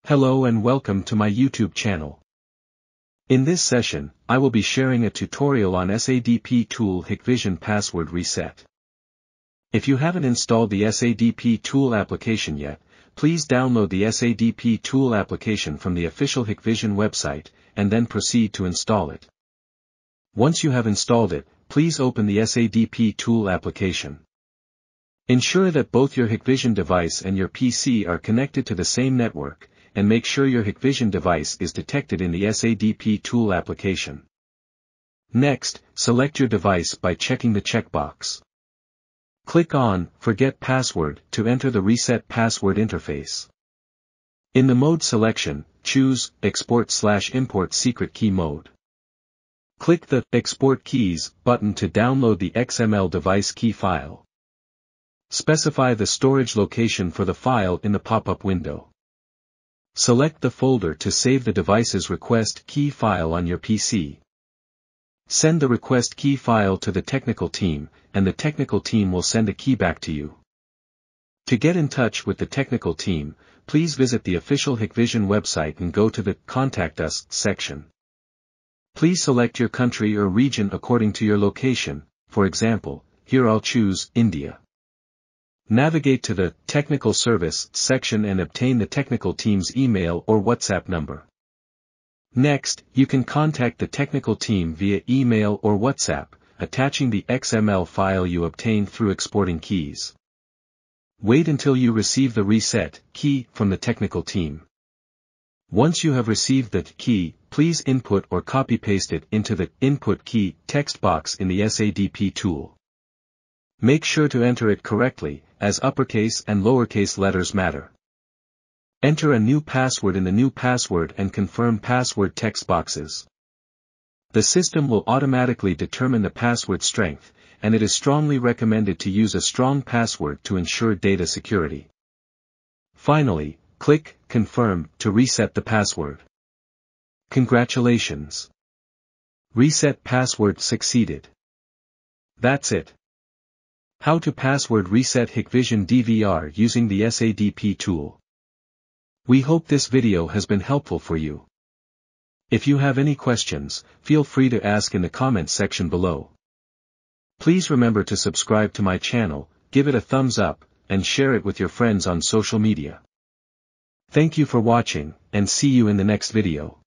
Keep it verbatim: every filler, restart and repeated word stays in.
Hello and welcome to my YouTube channel. In this session, I will be sharing a tutorial on S A D P tool Hikvision Password Reset. If you haven't installed the S A D P tool application yet, please download the S A D P tool application from the official Hikvision website, and then proceed to install it. Once you have installed it, please open the S A D P tool application. Ensure that both your Hikvision device and your P C are connected to the same network, and make sure your Hikvision device is detected in the S A D P tool application. Next, select your device by checking the checkbox. Click on Forget Password to enter the Reset Password interface. In the mode selection, choose Export slash Import Secret Key Mode. Click the Export Keys button to download the X M L device key file. Specify the storage location for the file in the pop-up window. Select the folder to save the device's request key file on your P C. Send the request key file to the technical team, and the technical team will send a key back to you. To get in touch with the technical team, please visit the official Hikvision website and go to the Contact Us section. Please select your country or region according to your location. For example, here I'll choose India. Navigate to the Technical Service section and obtain the technical team's email or WhatsApp number. Next, you can contact the technical team via email or WhatsApp, attaching the X M L file you obtained through exporting keys. Wait until you receive the reset key from the technical team. Once you have received the key, please input or copy-paste it into the Input Key text box in the S A D P tool. Make sure to enter it correctly, as uppercase and lowercase letters matter. Enter a new password in the New Password and Confirm Password text boxes. The system will automatically determine the password strength, and it is strongly recommended to use a strong password to ensure data security. Finally, click Confirm to reset the password. Congratulations! Reset password succeeded. That's it. How to password reset Hikvision D V R using the S A D P tool. We hope this video has been helpful for you. If you have any questions, feel free to ask in the comments section below. Please remember to subscribe to my channel, give it a thumbs up, and share it with your friends on social media. Thank you for watching, and see you in the next video.